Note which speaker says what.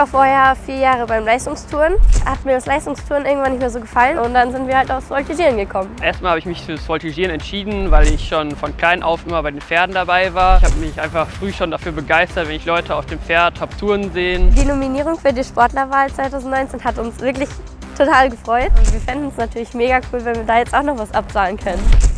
Speaker 1: war vorher 4 Jahre beim Leistungstouren. Hat mir das Leistungstouren irgendwann nicht mehr so gefallen und dann sind wir halt aufs Voltigieren gekommen.
Speaker 2: Erstmal habe ich mich fürs Voltigieren entschieden, weil ich schon von klein auf immer bei den Pferden dabei war. Ich habe mich einfach früh schon dafür begeistert, wenn ich Leute auf dem Pferd habe touren sehen.
Speaker 1: Die Nominierung für die Sportlerwahl 2019 hat uns wirklich total gefreut und wir fänden es natürlich mega cool, wenn wir da jetzt auch noch was absahnen können.